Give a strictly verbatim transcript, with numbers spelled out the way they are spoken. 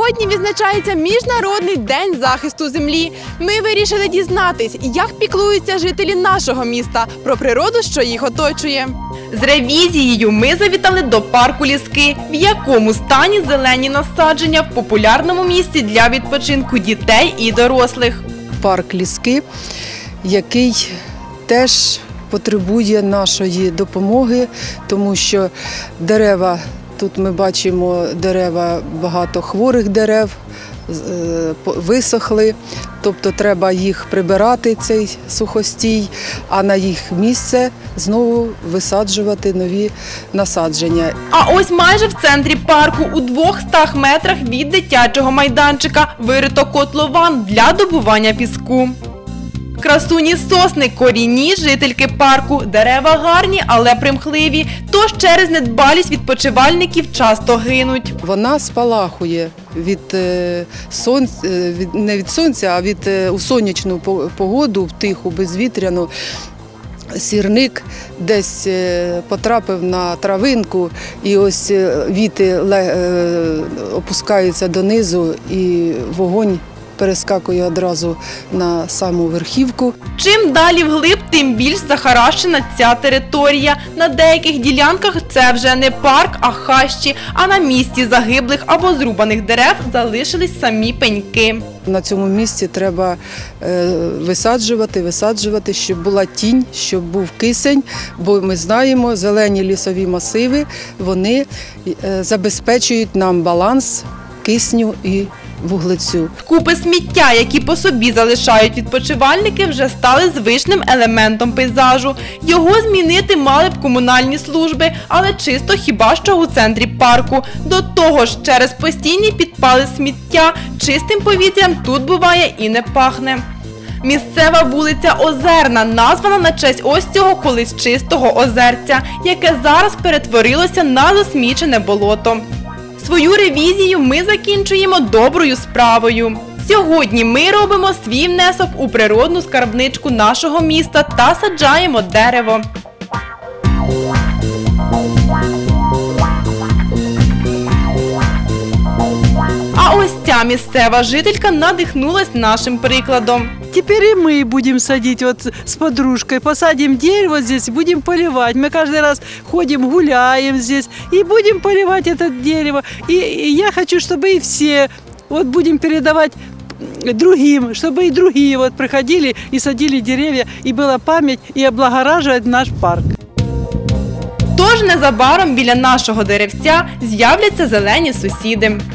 Сьогодні відзначається Міжнародний день захисту землі. Ми вирішили дізнатись, як піклуються жителі нашого міста про природу, що їх оточує. З ревізією ми завітали до парку Ліски, в якому стані зелені насадження в популярному місці для відпочинку дітей і дорослих. Парк Ліски, який теж потребує нашої допомоги, тому що дерева, тут ми бачимо дерева, багато хворих дерев, висохли, тобто треба їх прибирати, цей сухостій, а на їх місце знову висаджувати нові насадження. А ось майже в центрі парку, у двохстах метрах від дитячого майданчика, вирито котлован для добування піску. Красуні сосни, корінні жительки парку, дерева гарні, але примхливі, тож через недбалість відпочивальників часто гинуть. Вона спалахує від сонця, не від сонця, а від у сонячну погоду, в тиху, безвітряну. Сірник десь потрапив на травинку, і ось віти опускаються донизу, і вогонь перескакує одразу на саму верхівку. Чим далі вглиб, тим більш захаращена ця територія. На деяких ділянках це вже не парк, а хащі, а на місці загиблих або зрубаних дерев залишились самі пеньки. На цьому місці треба висаджувати, висаджувати, щоб була тінь, щоб був кисень, бо ми знаємо, зелені лісові масиви, вони забезпечують нам баланс кисню і вуглецю. Купи сміття, які по собі залишають відпочивальники, вже стали звичним елементом пейзажу. Його змінити мали б комунальні служби, але чисто хіба що у центрі парку. До того ж, через постійні підпали сміття, чистим повітрям тут буває і не пахне. Місцева вулиця Озерна названа на честь ось цього колись чистого озерця, яке зараз перетворилося на засмічене болото. Свою ревізію ми закінчуємо доброю справою. Сьогодні ми робимо свій внесок у природну скарбничку нашого міста та саджаємо дерево. А ось ця місцева жителька надихнулась нашим прикладом. Теперь и мы будем садить вот с подружкой, посадим дерево здесь, будем поливать. Мы каждый раз ходим, гуляем здесь и будем поливать это дерево. И, и я хочу, чтобы и все вот будем передавать другим, чтобы и другие вот приходили и садили деревья, и была память, и облагораживать наш парк. Тож незабаром біля нашого деревця з'являться зелені сусіди.